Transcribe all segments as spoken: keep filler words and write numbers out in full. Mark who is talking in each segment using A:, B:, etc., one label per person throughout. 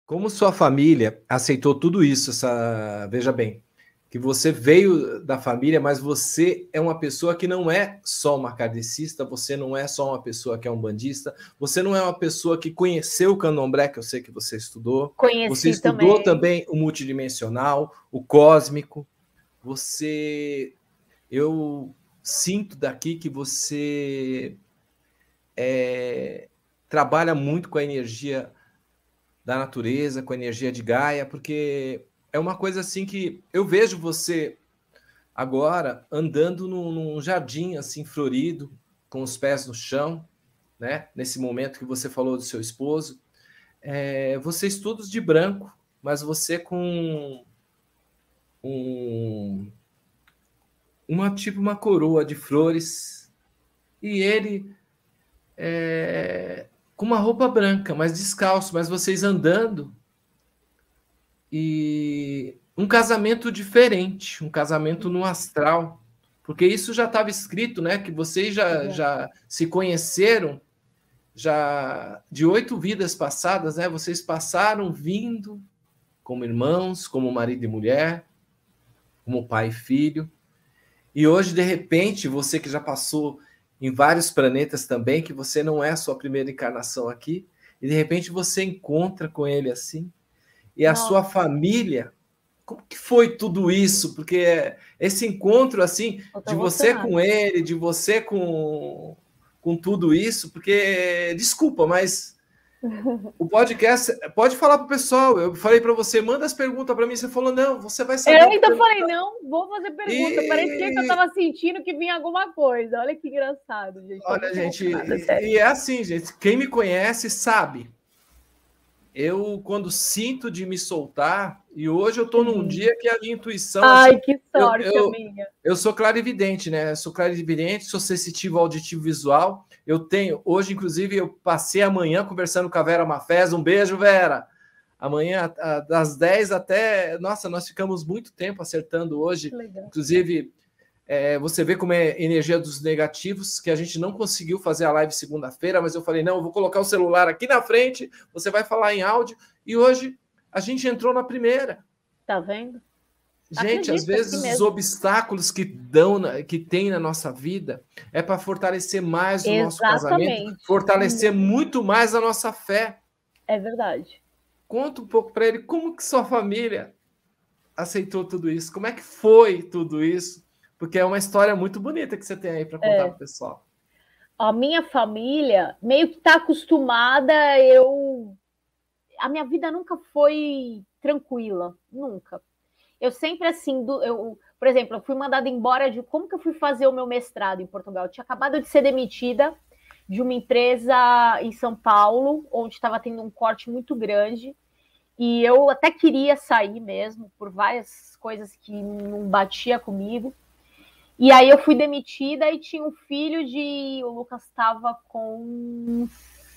A: Como sua família aceitou tudo isso, essa veja bem, que você veio da família, mas você é uma pessoa que não é só uma kardecista, você não é só uma pessoa que é umbandista, você não é uma pessoa que conheceu o candomblé, que eu sei que você estudou, você
B: Conheci
A: estudou
B: também.
A: também o multidimensional, o cósmico, você... Eu sinto daqui que você é, trabalha muito com a energia da natureza, com a energia de Gaia, porque é uma coisa assim que eu vejo você agora andando num, num jardim assim florido, com os pés no chão, né? Nesse momento que você falou do seu esposo, é, vocês todos de branco, mas você com um, uma tipo uma coroa de flores e ele é, com uma roupa branca, mas descalço, mas vocês andando e um casamento diferente, um casamento no astral, porque isso já estava escrito, né? Que vocês já, já se conheceram já de oito vidas passadas, né? Vocês passaram vindo como irmãos, como marido e mulher, como pai e filho, e hoje de repente você que já passou em vários planetas também, que você não é a sua primeira encarnação aqui, e de repente você encontra com ele assim, e a Nossa. Sua família. Como que foi tudo isso? Porque esse encontro, assim, de você com ele, de você com, com tudo isso, porque, desculpa, mas o podcast, pode falar para o pessoal, eu falei para você, manda as perguntas para mim, você falou, não, você vai saber.
B: Eu ainda falei, não, vou fazer pergunta, e... parecia que eu estava sentindo que vinha alguma coisa, olha que engraçado, gente.
A: Olha, gente, e, e é assim, gente, quem me conhece sabe, eu, quando sinto de me soltar, e hoje eu estou num dia que a minha intuição...
B: Ai,
A: assim,
B: que sorte,
A: eu, eu,
B: amiga.
A: Eu sou clarividente, né? Eu sou clarividente, sou sensitivo auditivo visual. Eu tenho... Hoje, inclusive, eu passei a manhã conversando com a Vera Mafez. Um beijo, Vera! Amanhã, das dez até... Nossa, nós ficamos muito tempo acertando hoje. Inclusive... É, você vê como é energia dos negativos, que a gente não conseguiu fazer a live segunda-feira, mas eu falei, não, eu vou colocar o celular aqui na frente, você vai falar em áudio, e hoje a gente entrou na primeira.
B: Tá vendo?
A: Gente, Acredito, às vezes assim os obstáculos que dão, na, que tem na nossa vida é para fortalecer mais o
B: Exatamente.
A: nosso casamento, fortalecer hum. muito mais a nossa fé.
B: É verdade.
A: Conta um pouco para ele como que sua família aceitou tudo isso, como é que foi tudo isso. Porque é uma história muito bonita que você tem aí para contar é. para o pessoal.
B: A minha família meio que está acostumada, eu... A minha vida nunca foi tranquila, nunca. Eu sempre, assim, do... eu... por exemplo, eu fui mandada embora de... Como que eu fui fazer o meu mestrado em Portugal? Eu tinha acabado de ser demitida de uma empresa em São Paulo, onde estava tendo um corte muito grande, e eu até queria sair mesmo, por várias coisas que não batia comigo. E aí eu fui demitida e tinha um filho de... O Lucas estava com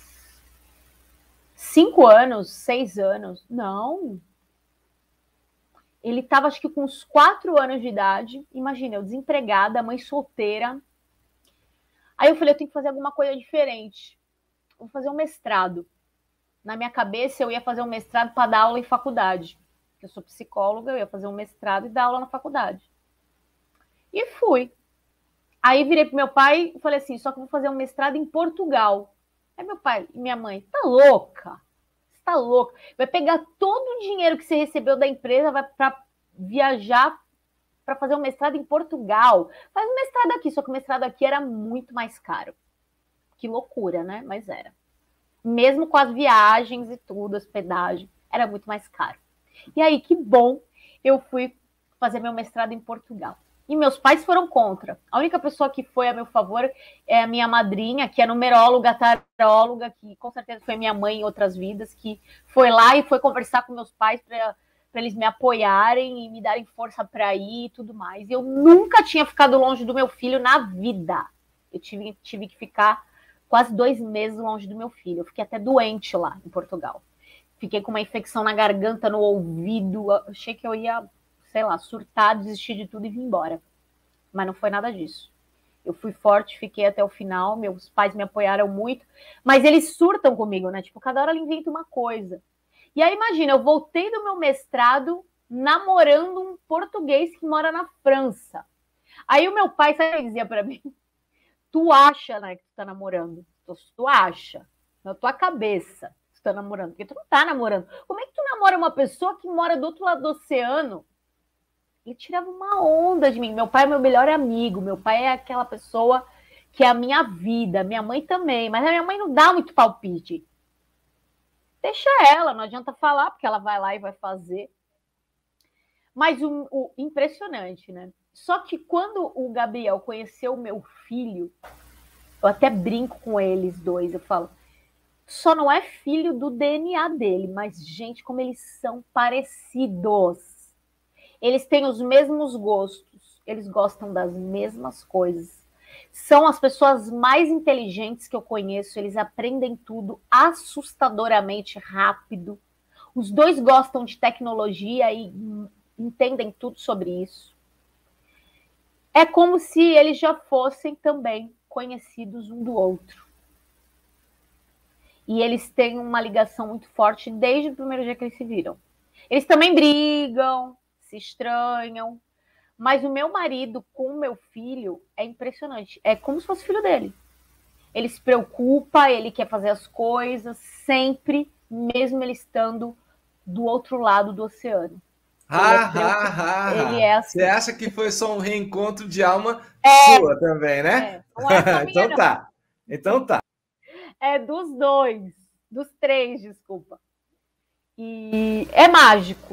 B: cinco anos, seis anos. Não. Ele estava, acho que com uns quatro anos de idade. Imagina, eu desempregada, mãe solteira. Aí eu falei, eu tenho que fazer alguma coisa diferente. Vou fazer um mestrado. Na minha cabeça, eu ia fazer um mestrado para dar aula em faculdade. Eu sou psicóloga, eu ia fazer um mestrado e dar aula na faculdade. E fui. Aí virei pro meu pai e falei assim, só que eu vou fazer um mestrado em Portugal. Aí meu pai e minha mãe, tá louca? Você tá louca? Vai pegar todo o dinheiro que você recebeu da empresa, vai para viajar para fazer um mestrado em Portugal. Faz um mestrado aqui, só que o mestrado aqui era muito mais caro. Que loucura, né? Mas era. Mesmo com as viagens e tudo, hospedagem, era muito mais caro. E aí, que bom, eu fui fazer meu mestrado em Portugal. E meus pais foram contra. A única pessoa que foi a meu favor é a minha madrinha, que é numeróloga, taróloga, que com certeza foi minha mãe em outras vidas, que foi lá e foi conversar com meus pais para eles me apoiarem e me darem força para ir e tudo mais. Eu nunca tinha ficado longe do meu filho na vida. Eu tive, tive que ficar quase dois meses longe do meu filho. Eu fiquei até doente lá em Portugal. Fiquei com uma infecção na garganta, no ouvido. Eu achei que eu ia... sei lá, surtar, desistir de tudo e vir embora. Mas não foi nada disso. Eu fui forte, fiquei até o final, meus pais me apoiaram muito, mas eles surtam comigo, né? Tipo, cada hora ela inventa uma coisa. E aí, imagina, eu voltei do meu mestrado namorando um português que mora na França. Aí o meu pai, sabe o que ele dizia para mim? Tu acha, né, que tu tá namorando. Tu, tu acha. Na tua cabeça, tu tá namorando. Porque tu não tá namorando. Como é que tu namora uma pessoa que mora do outro lado do oceano? Ele tirava uma onda de mim. Meu pai é meu melhor amigo. Meu pai é aquela pessoa que é a minha vida. Minha mãe também. Mas a minha mãe não dá muito palpite. Deixa ela, não adianta falar, porque ela vai lá e vai fazer. Mas o, o impressionante, né? Só que quando o Gabriel conheceu o meu filho, eu até brinco com eles dois, eu falo, só não é filho do D N A dele, mas, gente, como eles são parecidos. Eles têm os mesmos gostos, eles gostam das mesmas coisas. São as pessoas mais inteligentes que eu conheço, eles aprendem tudo assustadoramente rápido. Os dois gostam de tecnologia e entendem tudo sobre isso. É como se eles já fossem também conhecidos um do outro. E eles têm uma ligação muito forte desde o primeiro dia que eles se viram. Eles também brigam, se estranham, mas o meu marido com o meu filho é impressionante. É como se fosse filho dele. Ele se preocupa, ele quer fazer as coisas sempre, mesmo ele estando do outro lado do oceano.
A: Ah, ah, ah,
B: ele é assim.
A: Você acha que foi só um reencontro de alma é, sua também, né?
B: É, não é só minha,
A: então tá. Então tá.
B: É dos dois, dos três, desculpa. E é mágico,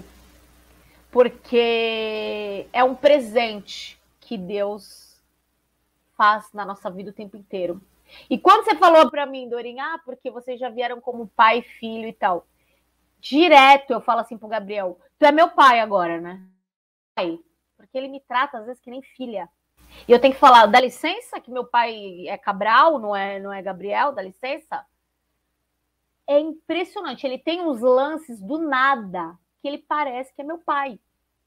B: porque é um presente que Deus faz na nossa vida o tempo inteiro. E quando você falou para mim, Dorin, ah, porque vocês já vieram como pai, filho e tal, direto eu falo assim pro Gabriel, tu é meu pai agora, né? Pai, porque ele me trata às vezes que nem filha. E eu tenho que falar, dá licença, que meu pai é Cabral, não é, não é Gabriel, dá licença. É impressionante, ele tem uns lances do nada, que ele parece que é meu pai.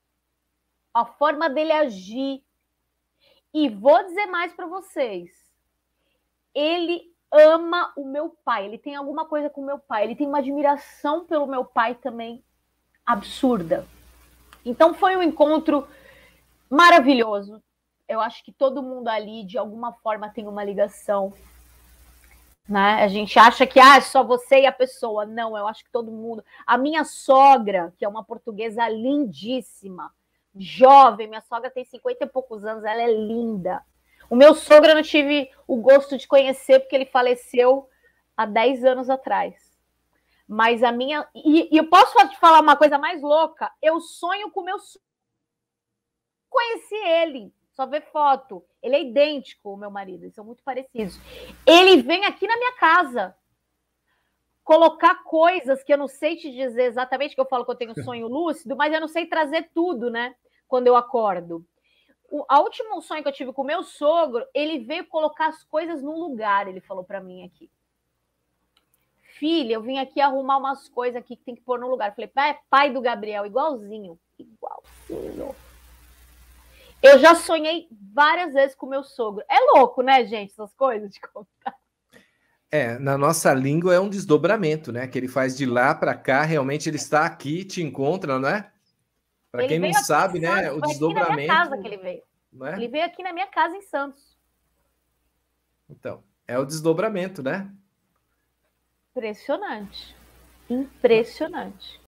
B: A forma dele agir. E vou dizer mais para vocês, ele ama o meu pai, ele tem alguma coisa com o meu pai, ele tem uma admiração pelo meu pai também absurda. Então foi um encontro maravilhoso. Eu acho que todo mundo ali, de alguma forma, tem uma ligação. Né? A gente acha que ah, é só você e a pessoa. Não, eu acho que todo mundo. A minha sogra, que é uma portuguesa lindíssima, jovem, minha sogra tem cinquenta e poucos anos, ela é linda. O meu sogro eu não tive o gosto de conhecer, porque ele faleceu há dez anos atrás. Mas a minha... E, e eu posso te falar uma coisa mais louca? Eu sonho com o meu sogro. Conheci ele, só ver foto. Ele é idêntico ao meu marido, eles são muito parecidos. Ele vem aqui na minha casa colocar coisas que eu não sei te dizer exatamente, que eu falo que eu tenho sonho lúcido, mas eu não sei trazer tudo, né? Quando eu acordo. O a último sonho que eu tive com o meu sogro, ele veio colocar as coisas no lugar, ele falou para mim aqui. Filha, eu vim aqui arrumar umas coisas aqui que tem que pôr no lugar. Eu falei, pai, é pai do Gabriel, igualzinho. Igualzinho. Eu já sonhei várias vezes com o meu sogro. É louco, né, gente, essas coisas de contar.
A: É, na nossa língua é um desdobramento, né? Que ele faz de lá para cá, realmente ele está aqui, te encontra, não é? Para quem não sabe, né? O desdobramento.
B: Aqui na minha casa que ele veio.
A: Não é?
B: Ele veio aqui na minha casa em Santos.
A: Então, é o desdobramento, né?
B: Impressionante. Impressionante.